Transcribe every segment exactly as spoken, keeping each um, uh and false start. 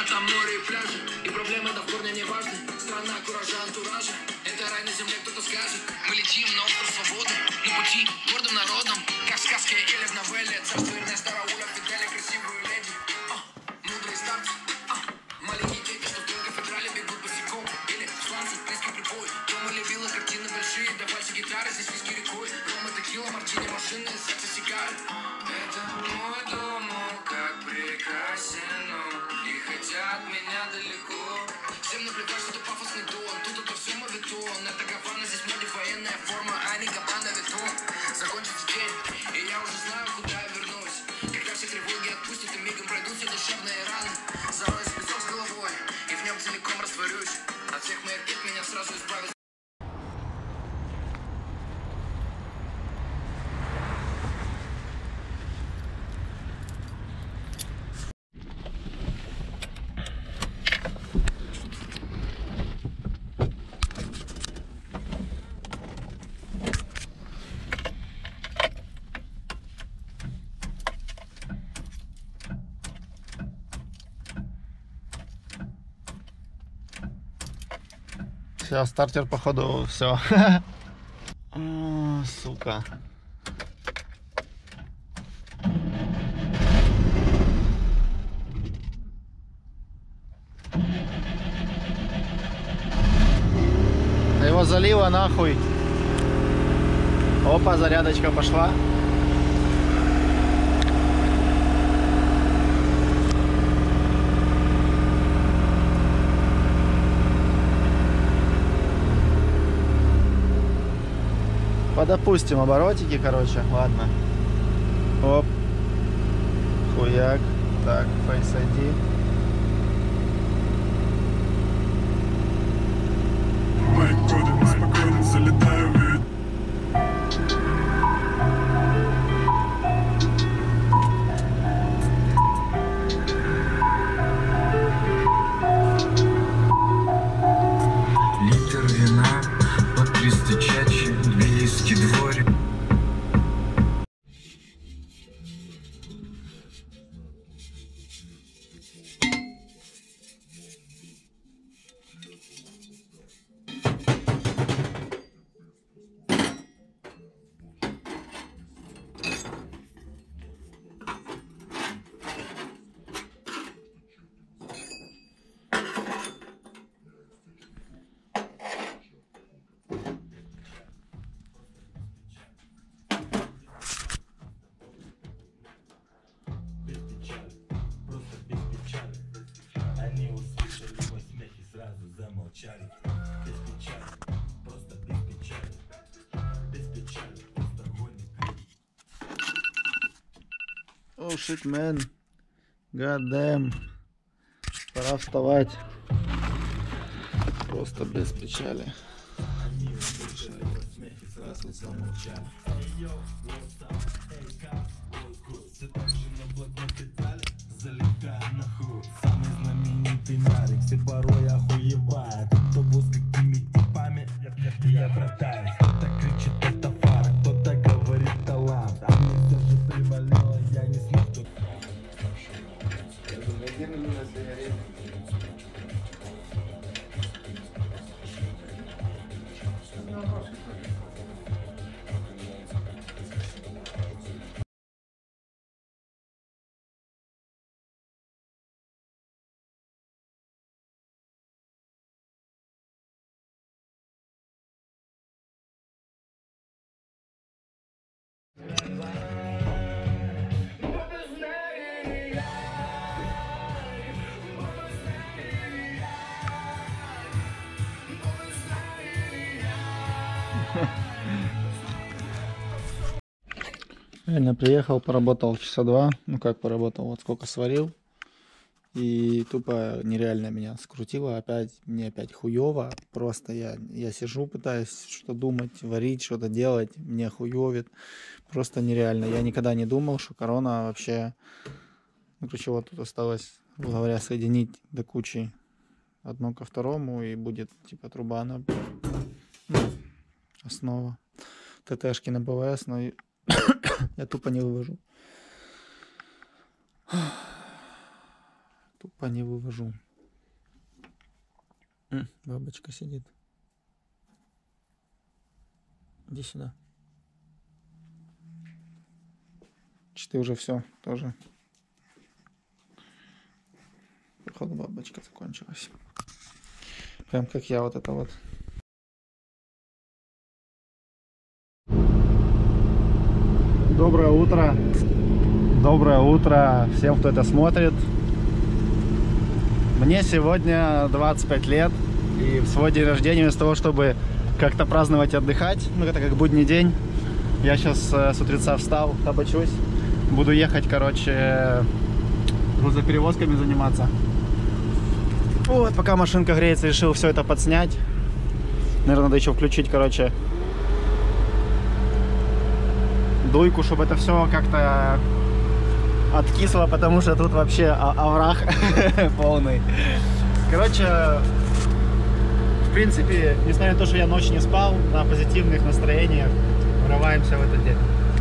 там море и пляжи, и проблемы да в корне не важны. Страна куража, антуража, это рай на земле, кто-то скажет. Мы летим на остров свободы, на пути гордым народом, как в сказке или в новелле. Царство Эрнеста Рауля, Фиделя, красивую леди. А, мудрый старт, а, маленькие дети, что в кафедрале бегут босиком. Или сланцы, близкий припой. Дома любила картины большие, давайте гитары, здесь виски рекой. Дома текила, мартини, машины, секс и сигары. Это мой дом, он как прекрасен он, и хотят меня далеко. Всем наплевать, что это пафосный тон, тут это все мовитон. Это Гавана, здесь моде военная форма, а не Габана Витон. Закончится день, и я уже знаю, куда я вернусь. Когда все тревоги отпустят, и мигом пройдут все душевные раны. Зароюсь в песок с головой, и в нем целиком растворюсь. От всех моих бед меня сразу избавят. Все, стартер походу все. Сука. Его залило нахуй. Опа, зарядочка пошла. Подопустим оборотики, короче, ладно. Оп. Хуяк. Так, Face ай ди. Мои коды спокойно залетаю в вид. Литр вина по триста чачи, две виски дворе. Без печали, просто без печали, без печали, просто огонь. О, shit, man. God damn. Пора вставать. Просто без печали. Они услышали его смех и сразу замолчали. Все так же на блокноте дали, залетая на хуй. Самый знаменитый нарик, все порой охуевают. Автобус какими типами, я братаюсь. Кто-то кричит, это фара, кто-то говорит талант. А мне все же привалило, я не смог тут. Реально приехал, поработал часа два. Ну как поработал, вот сколько сварил. И тупо нереально меня скрутило. Опять, мне опять хуево. Просто я, я сижу, пытаюсь что думать, варить, что-то делать. Мне хуевит. Просто нереально. Я никогда не думал, что корона вообще... Ну, короче, вот тут осталось, говоря, соединить до кучи одно ко второму. И будет типа труба на... Ну, основа. ТТшки на БВС, но... Я тупо не вывожу. Тупо не вывожу. М, бабочка сидит. Иди сюда. Че ты уже все тоже. Походу бабочка закончилась. Прям как я вот это вот. Доброе утро. Доброе утро всем, кто это смотрит. Мне сегодня двадцать пять лет. И в свой день рождения, вместо того, чтобы как-то праздновать и отдыхать, ну это как будний день, я сейчас с утреца встал, обочусь. Буду ехать, короче, грузоперевозками заниматься. Вот, пока машинка греется, решил все это подснять. Наверное, надо еще включить, короче, дуйку, чтобы это все как-то откисло, потому что тут вообще овраг полный. Короче, в принципе, несмотря на то, что я ночь не спал, на позитивных настроениях врываемся в этот день.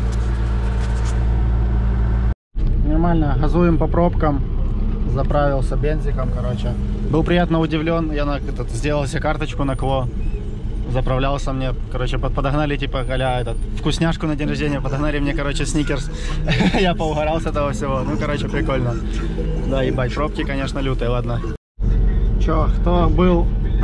Нормально, газуем по пробкам, заправился бензиком, короче. Был приятно удивлен, я на, этот, сделал себе карточку на КВО, заправлялся мне, короче, под, подогнали, типа, а этот, вкусняшку на день рождения, подогнали мне, короче, сникерс. Я поугорал с этого всего, ну, короче, прикольно. Да, ебать, пробки, конечно, лютые, ладно. Чё, кто был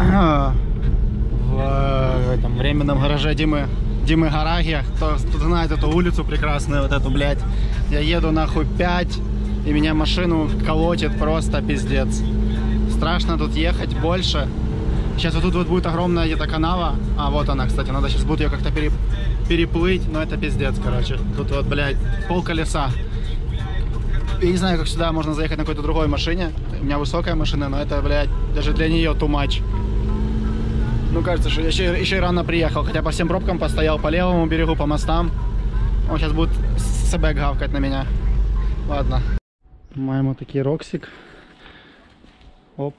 в этом временном гараже Димы, Димы Гараги, кто, кто знает эту улицу прекрасную, вот эту, блядь, я еду нахуй пять, и меня машину колотит просто пиздец. Страшно тут ехать больше. Сейчас вот тут вот будет огромная где-то канава, а вот она, кстати, надо сейчас будет ее как-то пере, переплыть, но это пиздец, короче. Тут вот, блядь, пол колеса. Я не знаю, как сюда можно заехать на какой-то другой машине. У меня высокая машина, но это, блядь, даже для нее too much. Ну, кажется, что еще, еще и рано приехал. Хотя по всем пробкам постоял, по левому берегу, по мостам. Он сейчас будет себе гавкать на меня. Ладно. Маємо такий роксик. Оп.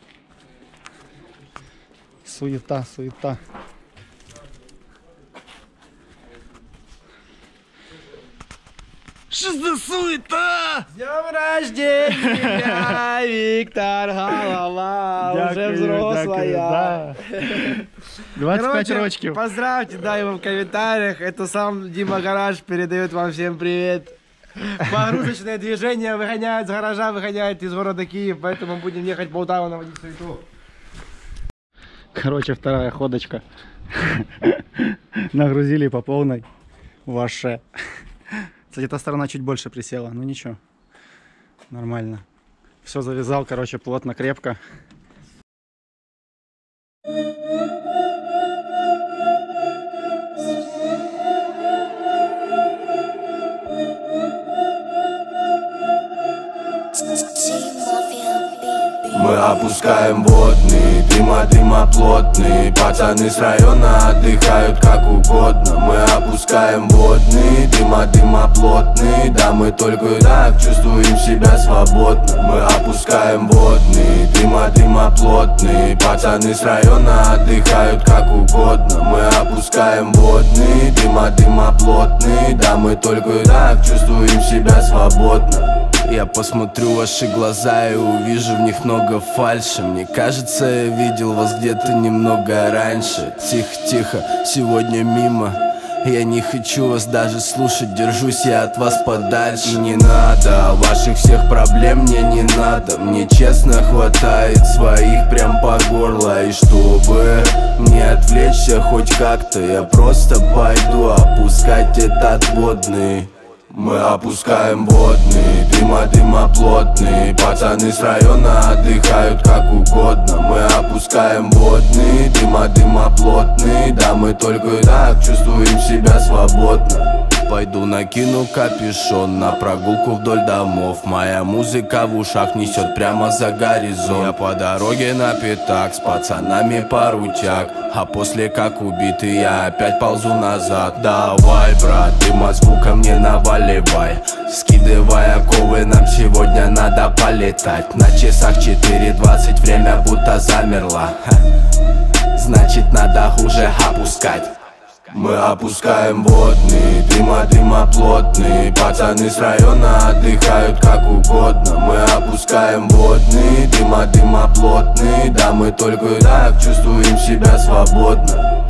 Суета, суета. Что за суета? С днем рождения, Виктор Голова, уже взрослая. двадцать пять Короче, рочків. Поздравьте, да, его в комментариях. Это сам Дима Гараж передает вам всем привет. Погрузочное движение выгоняют с гаража, выгоняют из города Киев, поэтому будем ехать в Полтаву наводить суету. Короче, вторая ходочка. Нагрузили по полной. Ваше. Кстати, эта сторона чуть больше присела, но ничего. Нормально. Все завязал, короче, плотно, крепко. Мы опускаем водный, дыма, дыма плотный. Пацаны с района отдыхают как угодно. Мы опускаем водный, дыма, дыма плотный. Да, мы только так чувствуем себя свободно. Мы опускаем водный, дыма, дыма плотный. Пацаны с района отдыхают как угодно. Мы опускаем водный, дыма, дыма плотный. Да, мы только так чувствуем себя свободно. Я посмотрю ваши глаза и увижу в них много фальши. Мне кажется, я видел вас где-то немного раньше. Тихо-тихо, сегодня мимо. Я не хочу вас даже слушать, держусь я от вас подальше. И не надо, ваших всех проблем мне не надо. Мне честно хватает своих прям по горло. И чтобы не отвлечься хоть как-то, я просто пойду опускать этот водный. Мы опускаем водный, дыма, дыма плотный. Пацаны с района отдыхают как угодно. Мы опускаем водный, дыма, дыма плотный. Да, мы только так чувствуем себя свободно. Пойду накину капюшон на прогулку вдоль домов. Моя музыка в ушах несет прямо за горизонт. Я по дороге на пятак с пацанами парутяк. А после как убитый я опять ползу назад. Давай, брат, ты Москву ко мне наваливай. Скидывай оковы, нам сегодня надо полетать. На часах четыре двадцать, время будто замерло. Значит, надо уже опускать. Мы опускаем водный, дыма, дыма плотный. Пацаны с района отдыхают как угодно. Мы опускаем водный, дыма, дыма плотный. Да, мы только так чувствуем себя свободно.